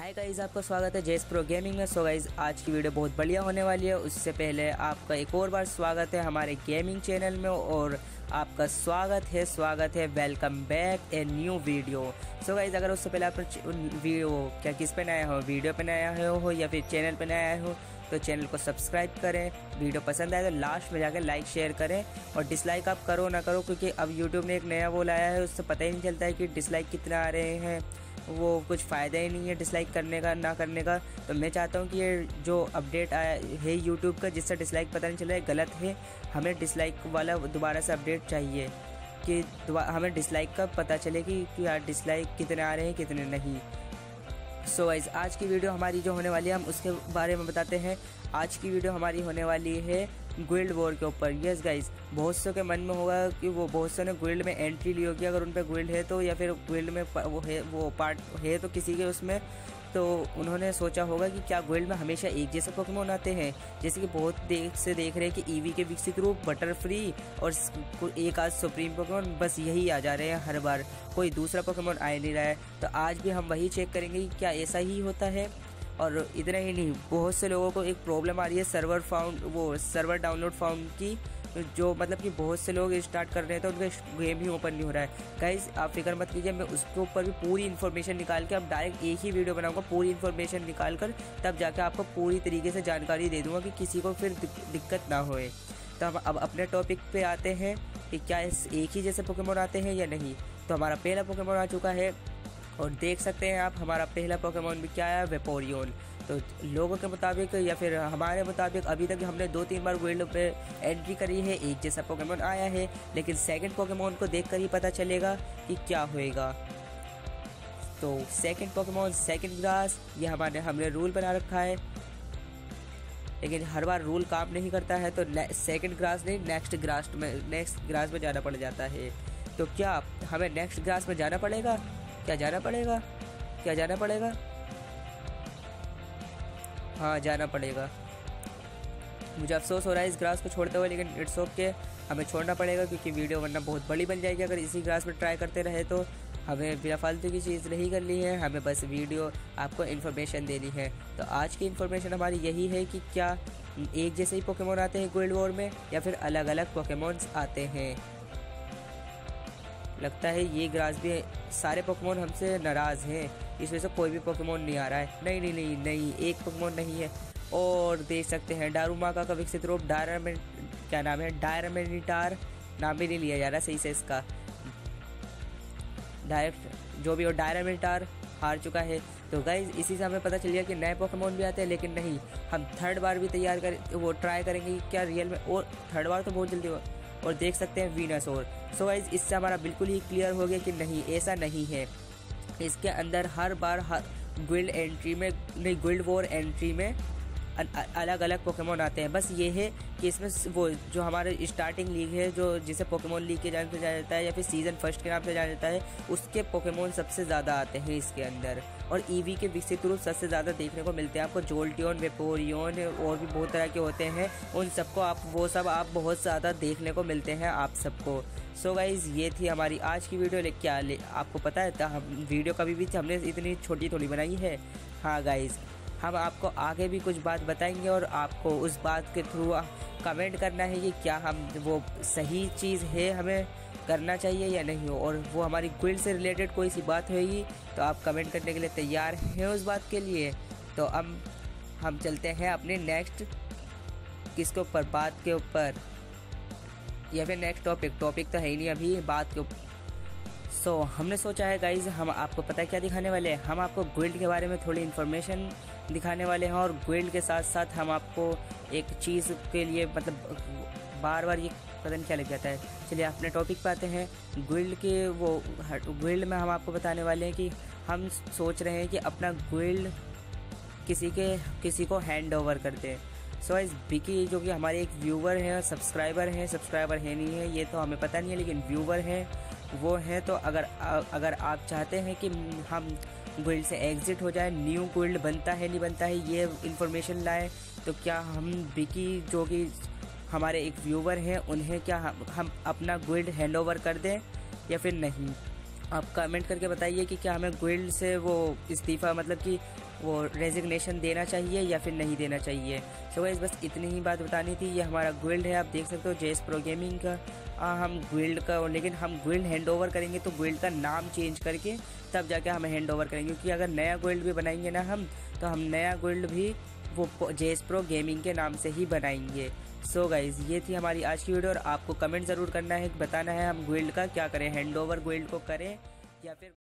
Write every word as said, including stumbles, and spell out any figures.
Hi guys, आपका स्वागत है जेस प्रो गेमिंग में। सो गाइस, आज की वीडियो बहुत बढ़िया होने वाली है। उससे पहले आपका एक और बार स्वागत है हमारे गेमिंग चैनल में और आपका स्वागत है स्वागत है welcome back a new video. So guys, अगर उससे पहले आप वीडियो क्या किस पे नया हो, वीडियो पे नया हो या फिर चैनल पे नया हो तो चैनल को सब्सक्राइब करें। वीडियो पसंद आए तो लास्ट में जाकर लाइक शेयर करें और डिसलाइक आप करो ना करो, क्योंकि अब यूट्यूब ने एक नया वो लाया है, उससे पता ही नहीं चलता है कि डिसलाइक कितना आ रहे हैं। वो कुछ फ़ायदा ही नहीं है डिसलाइक करने का ना करने का। तो मैं चाहता हूँ कि ये जो अपडेट आया है यूट्यूब का, जिससे डिसलाइक पता नहीं चल रहा है, गलत है। हमें डिसलाइक वाला दोबारा से अपडेट चाहिए कि हमें डिसलाइक का पता चले कि यार डिसलाइक कितने आ रहे हैं कितने नहीं। सो गाइस, आज की वीडियो हमारी जो होने वाली है हम उसके बारे में बताते हैं। आज की वीडियो हमारी होने वाली है गिल्ड वॉर के ऊपर। यस गाइस, बहुत से के मन में होगा कि वो बहुत से ने गिल्ड में एंट्री ली होगी, अगर उन पे गिल्ड है तो, या फिर गिल्ड में वो है वो पार्ट है तो किसी के उसमें, तो उन्होंने सोचा होगा कि क्या गिल्ड में हमेशा एक जैसे पोकेमोन आते हैं। जैसे कि बहुत देख से देख रहे हैं कि ईवी के विकसित रूप, बटर फ्री और एक आज सुप्रीम पोकेमोन, बस यही आ जा रहे हैं हर बार, कोई दूसरा पोकेमोन आ नहीं रहा है। तो आज भी हम वही चेक करेंगे कि क्या ऐसा ही होता है। और इतना ही नहीं, बहुत से लोगों को एक प्रॉब्लम आ रही है सर्वर फाउंड वो सर्वर डाउनलोड फाउंड की, जो मतलब कि बहुत से लोग स्टार्ट कर रहे हैं तो उनका गेम ही ओपन नहीं हो रहा है। गाइस, आप फिक्र मत कीजिए, मैं उसके ऊपर भी पूरी इन्फॉर्मेशन निकाल के अब डायरेक्ट एक ही वीडियो बनाऊंगा, पूरी इन्फॉर्मेशन निकाल कर तब जाकर आपको पूरी तरीके से जानकारी दे दूंगा कि किसी को फिर दिक्कत ना होए। तो हम अब अपने टॉपिक पे आते हैं कि क्या इस एक ही जैसे पोकेमोन आते हैं या नहीं। तो हमारा पहला पोकेमोन आ चुका है और देख सकते हैं आप, हमारा पहला पोकेमोन भी क्या है, वेपोरियन। तो लोगों के मुताबिक या फिर हमारे मुताबिक अभी तक हमने दो तीन बार वर्ल्ड पे एंट्री करी है, एक जैसा पोकेमोन आया है, लेकिन सेकंड पोकेमोन को देखकर ही पता चलेगा कि क्या होएगा। तो सेकंड पोकेमोन सेकंड ग्रास, ये हमारे हमने रूल बना रखा है, लेकिन हर बार रूल काम नहीं करता है, तो सेकंड ग्रास नहीं नेक्स्ट ग्रास में नेक्स्ट ग्रास में जाना पड़ जाता है। तो क्या हमें नेक्स्ट ग्रास में जाना पड़ेगा? क्या जाना पड़ेगा क्या जाना पड़ेगा हाँ, जाना पड़ेगा। मुझे अफसोस हो रहा है इस ग्रास को छोड़ते हुए, लेकिन इट्स ओके, हमें छोड़ना पड़ेगा क्योंकि वीडियो वरना बहुत बड़ी बन जाएगी अगर इसी ग्रास में ट्राई करते रहे। तो हमें बिना फालतू की चीज़ नहीं करनी है, हमें बस वीडियो आपको इन्फॉर्मेशन देनी है। तो आज की इन्फॉर्मेशन हमारी यही है कि क्या एक जैसे ही पोकेमोन आते हैं गिल्ड वॉर में या फिर अलग अलग पोकेमोन्स आते हैं। लगता है ये ग्रास भी सारे पोकेमोन हमसे नाराज़ हैं, इस वजह से कोई भी पोकेमोन नहीं आ रहा है। नहीं नहीं नहीं नहीं एक पोकेमोन नहीं है। और देख सकते हैं डारुमाका का विकसित रूप डायरामेन क्या नाम है, डायरामेनिटार, नाम भी नहीं लिया जा रहा सही से इसका, डायरेक्ट जो भी हो, डायरामेनिटार हार चुका है। तो गाइज, इसी से हमें पता चल गया कि नए पोकेमोन भी आते हैं, लेकिन नहीं, हम थर्ड बार भी तैयार कर वो ट्राई करेंगे क्या रियल में, और थर्ड बार तो बहुत जल्दी हो। और देख सकते हैं वीनासोर। सो गाइज, इससे हमारा बिल्कुल ही क्लियर हो गया कि नहीं, ऐसा नहीं है। इसके अंदर हर बार हर गिल्ड एंट्री में नहीं गिल्ड वॉर एंट्री में अलग अलग पोकेमोन आते हैं। बस ये है कि इसमें वो जो हमारे स्टार्टिंग लीग है, जो जिसे पोकेमोन लीग के नाम से जाना जाता है या फिर सीजन फर्स्ट के नाम से जाना जाता है, उसके पोकेमोन सबसे ज़्यादा आते हैं इसके अंदर। और ईवी के विकसित रूप सबसे ज़्यादा देखने को मिलते हैं आपको, जोल्टियन, वेपोरियन और भी बहुत तरह के होते हैं, उन सबको आप वो सब आप बहुत ज़्यादा देखने को मिलते हैं आप सबको। सो गाइज, ये थी हमारी आज की वीडियो। ले क्या ले आपको पता है हम वीडियो कभी भी हमने इतनी छोटी थोड़ी बनाई है। हाँ गाइज, हम आपको आगे भी कुछ बात बताएंगे और आपको उस बात के थ्रू कमेंट करना है कि क्या हम वो सही चीज़ है हमें करना चाहिए या नहीं हो, और वो हमारी गिल्ड से रिलेटेड कोई सी बात होगी तो आप कमेंट करने के लिए तैयार हैं उस बात के लिए। तो अब हम चलते हैं अपने नेक्स्ट किसके ऊपर, बात के ऊपर, या फिर नेक्स्ट टॉपिक टॉपिक तो है ही नहीं अभी, बात के ऊपर। सो so, हमने सोचा है गाइज, हम आपको पता है क्या दिखाने वाले हैं, हम आपको गिल्ड के बारे में थोड़ी इन्फॉर्मेशन दिखाने वाले हैं, और गिल्ड के साथ साथ हम आपको एक चीज़ के लिए मतलब बार बार ये पता नहीं क्या लग जाता है। चलिए अपने टॉपिक पे आते हैं। गिल्ड के वो गिल्ड में हम आपको बताने वाले हैं कि हम सोच रहे हैं कि अपना गिल्ड किसी के किसी को हैंड ओवर कर दें। सो इस बिकी जो कि हमारे एक व्यूवर हैं, सब्सक्राइबर हैं, सब्सक्राइबर है नहीं है ये तो हमें पता नहीं है, लेकिन व्यूवर हैं वो हैं। तो अगर अगर आप चाहते हैं कि हम गिल्ड से एग्जिट हो जाए, न्यू गिल्ड बनता है नहीं बनता है ये इन्फॉर्मेशन लाएं, तो क्या हम बिकी जो कि हमारे एक व्यूवर हैं उन्हें क्या हम, हम अपना गिल्ड हैंड ओवर कर दें या फिर नहीं। आप कमेंट करके बताइए कि क्या हमें गिल्ड से वो इस्तीफ़ा मतलब कि वो रेजिग्नेशन देना चाहिए या फिर नहीं देना चाहिए। सो गाइस बस इतनी ही बात बतानी थी। ये हमारा गिल्ड है, आप देख सकते हो जेएस प्रो गेमिंग का। आ, हम गिल्ड का लेकिन हम गिल्ड हैंड ओवर करेंगे तो गिल्ड का नाम चेंज करके तब जाके हमें हैंड ओवर करेंगे, क्योंकि अगर नया गिल्ड भी बनाएंगे ना हम तो हम नया गिल्ड भी वो जेएस प्रो गेमिंग के नाम से ही बनाएंगे। सो so गाइज ये थी हमारी आज की वीडियो और आपको कमेंट ज़रूर करना है, बताना है हम गिल्ड का क्या करें, हैंड ओवर गिल्ड को करें या फिर